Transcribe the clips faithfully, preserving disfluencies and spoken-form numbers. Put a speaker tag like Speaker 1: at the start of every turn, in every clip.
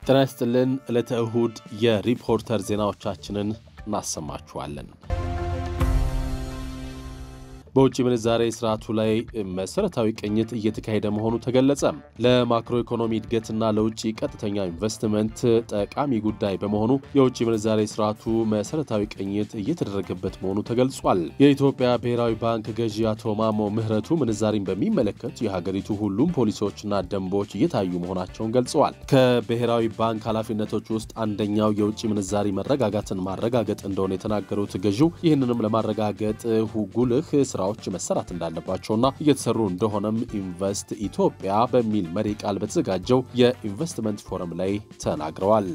Speaker 1: ጤና ይስጥልን ዕለተ እሁድ የሪፖርተር ዜናዎቻችንን እናሰማችኋለን። በውጭ ምንዛሬ ስርዓቱ ላይ መሰረታዊ ቅኝት እየተካሄደ መሆኑ ተገለጸ። ለማክሮ ኢኮኖሚ እድገትና ለውጭ ቀጥተኛ ኢንቨስትመንት ጠቃሚ ጉዳይ በመሆኑ የውጭ ምንዛሬ ስርዓቱ መሰረታዊ ቅኝት እየተደረገበት መሆኑ ተገልጿል። የኢትዮጵያ ብሔራዊ ባንክ ገዢ አቶ ማሞ ምህረቱ ምንዛሪን በሚመለከት የሀገሪቱ ሁሉም ፖሊሲዎችና ደንቦች እየታዩ መሆናቸውን ገልጸዋል። ከብሔራዊ ባንክ ኃላፊነቶች ውስጥ አንደኛው የውጭ ምንዛሪ መረጋጋትን ማረጋገጥ እንደሆነ የተናገሩት ገዢው ይህንንም ለማረጋገጥ ጉልህ ስራ ዎች መሰራት እንዳለባቸውና እየተሰሩ እንደሆነም ኢንቨስት ኢትዮጵያ በሚል መሪ ቃል በተዘጋጀው የኢንቨስትመንት ፎረም ላይ ተናግረዋል።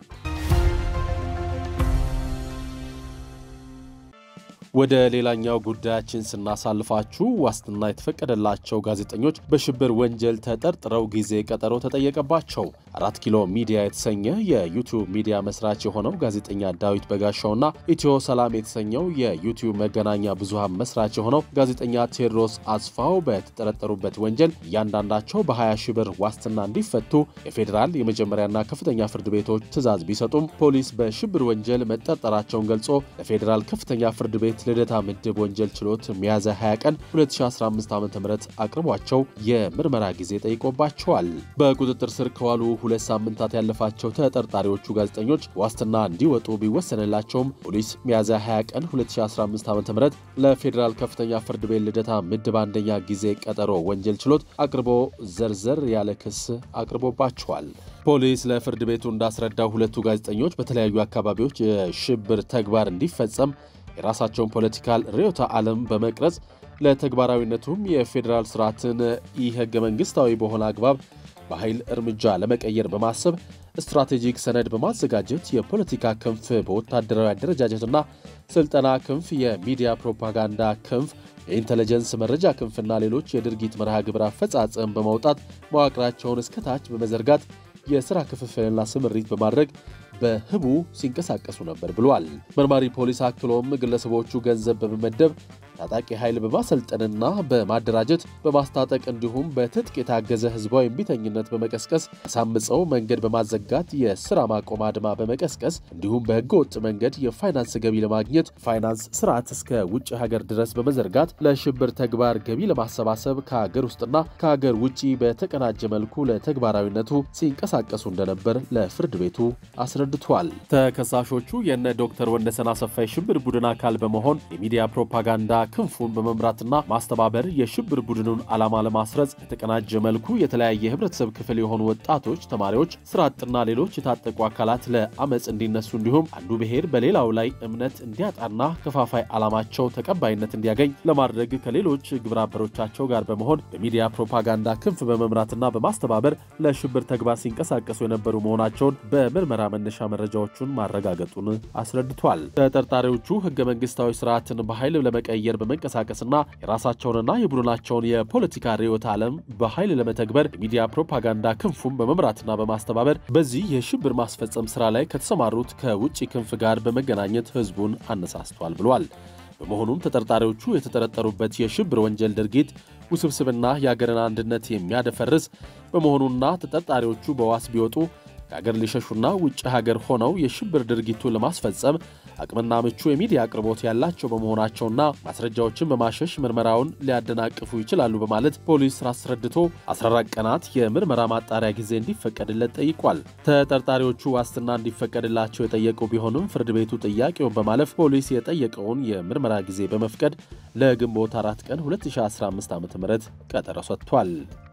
Speaker 1: ወደ ሌላኛው ጉዳያችን ስናሳልፋችሁ ዋስትና የተፈቀደላቸው ጋዜጠኞች በሽብር ወንጀል ተጠርጥረው ጊዜ ቀጠሮ ተጠየቀባቸው። አራት ኪሎ ሚዲያ የተሰኘ የዩቲዩብ ሚዲያ መስራች የሆነው ጋዜጠኛ ዳዊት በጋሻውና ኢትዮ ሰላም የተሰኘው የዩቲዩብ መገናኛ ብዙሃን መስራች የሆነው ጋዜጠኛ ቴዎድሮስ አስፋው በተጠረጠሩበት ወንጀል እያንዳንዳቸው በ20 ሺህ ብር ዋስትና እንዲፈቱ የፌዴራል የመጀመሪያና ከፍተኛ ፍርድ ቤቶች ትዕዛዝ ቢሰጡም ፖሊስ በሽብር ወንጀል መጠርጠራቸውን ገልጾ ለፌዴራል ከፍተኛ ፍርድ ቤት ልደታ ምድብ ወንጀል ችሎት ሚያዝያ ሃያ ቀን ሁለት ሺህ አስራ አምስት ዓ.ም አቅርቧቸው የምርመራ ጊዜ ጠይቆባቸዋል። በቁጥጥር ስር ከዋሉ ሁለት ሳምንታት ያለፋቸው ተጠርጣሪዎቹ ጋዜጠኞች ዋስትና እንዲወጡ ቢወሰንላቸውም ፖሊስ ሚያዝያ ሃያ ቀን ሁለት ሺህ አስራ አምስት ዓ.ም ለፌዴራል ከፍተኛ ፍርድ ቤት ልደታ ምድብ አንደኛ ጊዜ ቀጠሮ ወንጀል ችሎት አቅርቦ ዘርዘር ያለ ክስ አቅርቦባቸዋል። ፖሊስ ለፍርድ ቤቱ እንዳስረዳው ሁለቱ ጋዜጠኞች በተለያዩ አካባቢዎች የሽብር ተግባር እንዲፈጸም የራሳቸውን ፖለቲካል ርዕዮተ ዓለም በመቅረጽ ለተግባራዊነቱም የፌዴራል ስርዓትን ኢህገ መንግስታዊ በሆነ አግባብ በኃይል እርምጃ ለመቀየር በማሰብ ስትራቴጂክ ሰነድ በማዘጋጀት የፖለቲካ ክንፍ በወታደራዊ አደረጃጀትና ስልጠና ክንፍ የሚዲያ ፕሮፓጋንዳ ክንፍ የኢንተለጀንስ መረጃ ክንፍና ሌሎች የድርጊት መርሃ ግብር አፈጻጸም በማውጣት መዋቅራቸውን እስከታች በመዘርጋት የሥራ ክፍፍልና ስምሪት በማድረግ በህቡ ሲንቀሳቀሱ ነበር ብሏል። መርማሪ ፖሊስ አክሎም ግለሰቦቹ ገንዘብ በመመደብ ታጣቂ ኃይል በማሰልጠንና በማደራጀት በማስታጠቅ እንዲሁም በትጥቅ የታገዘ ህዝባዊ እምቢተኝነት በመቀስቀስ አሳምፀው መንገድ በማዘጋት የሥራ ማቆም አድማ በመቀስቀስ እንዲሁም በህገወጥ መንገድ የፋይናንስ ገቢ ለማግኘት ፋይናንስ ስርዓት እስከ ውጭ ሀገር ድረስ በመዘርጋት ለሽብር ተግባር ገቢ ለማሰባሰብ ከሀገር ውስጥና ከሀገር ውጪ በተቀናጀ መልኩ ለተግባራዊነቱ ሲንቀሳቀሱ እንደነበር ለፍርድ ቤቱ አስረድቷል። ተከሳሾቹ የነ ዶክተር ወንደሰን አሰፋ የሽብር ቡድን አካል በመሆን የሚዲያ ፕሮፓጋንዳ ክንፉን በመምራትና ማስተባበር የሽብር ቡድኑን ዓላማ ለማስረጽ የተቀናጀ መልኩ የተለያየ ህብረተሰብ ክፍል የሆኑ ወጣቶች፣ ተማሪዎች፣ ስራ አጥና ሌሎች የታጠቁ አካላት ለአመጽ እንዲነሱ እንዲሁም አንዱ ብሔር በሌላው ላይ እምነት እንዲያጣና ከፋፋይ ዓላማቸው ተቀባይነት እንዲያገኝ ለማድረግ ከሌሎች ግብረ አበሮቻቸው ጋር በመሆን በሚዲያ ፕሮፓጋንዳ ክንፍ በመምራትና በማስተባበር ለሽብር ተግባር ሲንቀሳቀሱ የነበሩ መሆናቸውን በምርመራ መነሻ መረጃዎቹን ማረጋገጡን አስረድቷል። ተጠርጣሪዎቹ ህገ መንግስታዊ ስርዓትን በኃይል ለመቀየር በመንቀሳቀስና የራሳቸውንና የቡድናቸውን የፖለቲካ ርዕዮተ ዓለም በኃይል ለመተግበር የሚዲያ ፕሮፓጋንዳ ክንፉን በመምራትና በማስተባበር በዚህ የሽብር ማስፈጸም ስራ ላይ ከተሰማሩት ከውጭ ክንፍ ጋር በመገናኘት ህዝቡን አነሳስቷል ብሏል። በመሆኑም ተጠርጣሪዎቹ የተጠረጠሩበት የሽብር ወንጀል ድርጊት ውስብስብና የሀገርን አንድነት የሚያደፈርስ በመሆኑና ተጠርጣሪዎቹ በዋስ ቢወጡ ከሀገር ሊሸሹና ውጭ ሀገር ሆነው የሽብር ድርጊቱን ለማስፈጸም አቅምና ምቹ የሚዲያ አቅርቦት ያላቸው በመሆናቸውና ማስረጃዎችን በማሸሽ ምርመራውን ሊያደናቅፉ ይችላሉ በማለት ፖሊስ አስረድቶ አስራ አራት ቀናት የምርመራ ማጣሪያ ጊዜ እንዲፈቀድለት ጠይቋል። ተጠርጣሪዎቹ ዋስትና እንዲፈቀድላቸው የጠየቁ ቢሆንም ፍርድ ቤቱ ጥያቄውን በማለፍ ፖሊስ የጠየቀውን የምርመራ ጊዜ በመፍቀድ ለግንቦት አራት ቀን ሁለት ሺህ አስራ አምስት ዓ.ም ቀጠሮ ሰጥቷል።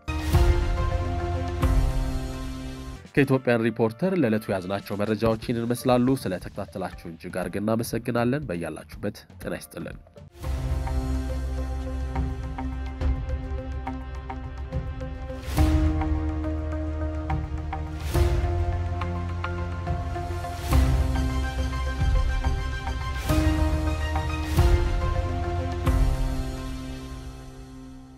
Speaker 1: ከኢትዮጵያን ሪፖርተር ለዕለቱ ያዝናቸው መረጃዎች ይህንን ይመስላሉ። ስለተከታተላችሁ እጅግ አድርገን እናመሰግናለን። በያላችሁበት ጤና ይስጥልን።